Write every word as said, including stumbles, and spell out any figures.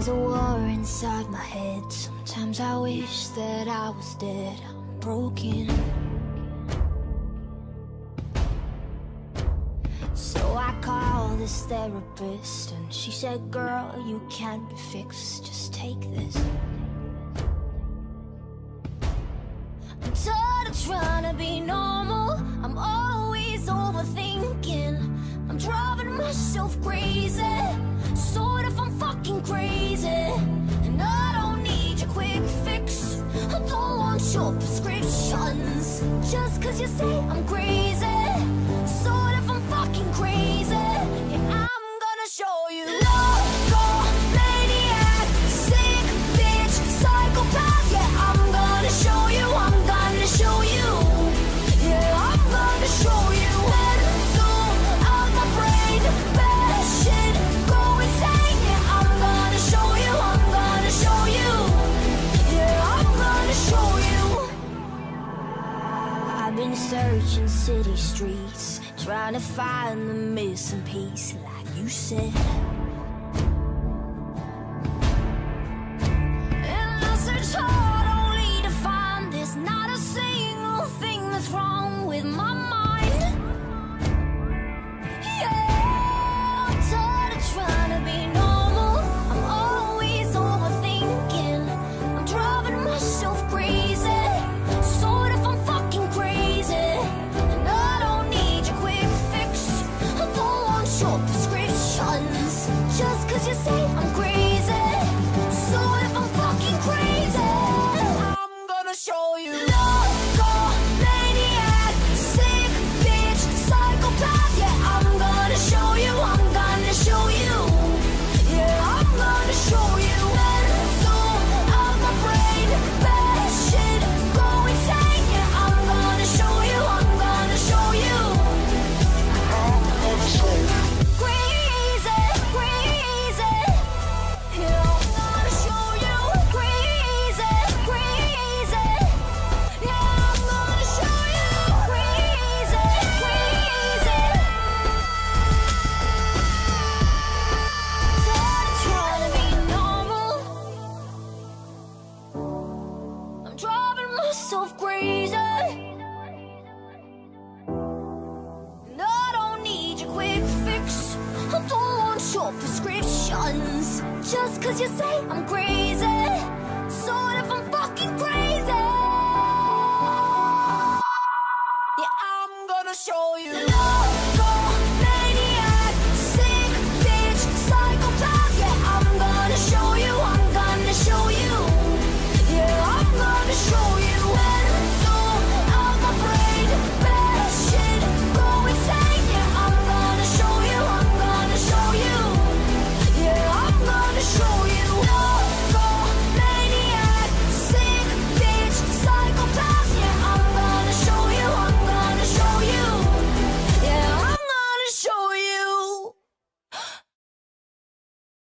There's a war inside my head. Sometimes I wish that I was dead. I'm broken. So I called this therapist, and she said, girl, you can't be fixed, just take this. I'm tired of trying to be normal. I'm always overthinking. I'm driving myself crazy. Sort of, I'm fucking crazy. And I don't need your quick fix. I don't want your prescriptions. Just cause you say I'm crazy. Sort of, I'm fucking crazy. Yeah, I'm gonna show you. Loco, maniac, sick bitch, psychopath. Yeah, I'm gonna show you. I'm gonna show you. Yeah, I'm gonna show you. Mental out my brain, bad shit, go insane. Yeah, I'm gonna show you. I'm gonna show you. Yeah, I'm gonna show you. I've been searching city streets, trying to find the missing piece, like you said. And I search hard only to find there's not a single thing that's wrong with my mind. Yeah, I'm tired of trying to be normal. I'm always overthinking. I'm driving myself crazy. Sort of, I'm fucking crazy. And I don't need your quick fix. I don't want your prescriptions. Just cause you say I'm crazy. Sort of, I'm fucking crazy. I'm gonna show you. Loco, maniac, sick bitch, psychopath. Yeah, I'm gonna show you. I'm gonna show you. Yeah, I'm gonna show you. Mental out my brain, bad shit, go insane. Yeah, I'm gonna show you. I'm gonna show you. Crazy, crazy. Yeah, I'm gonna show you. Crazy, crazy. Yeah, I'm gonna show you. Crazy, crazy. Tired of trying to be normal. I'm driving myself crazy. And I don't need your quick fix. I don't want your prescriptions. Just cause you say I'm crazy.